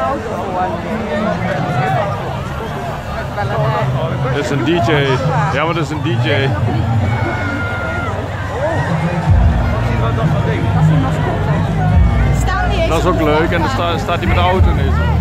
auto gewoon. Dat is een DJ. Ja, maar dat is een DJ. Dat is die mascotte. Staan die eens Dat is op ook de leuk en dan voorkant? staat hij met de auto ineens.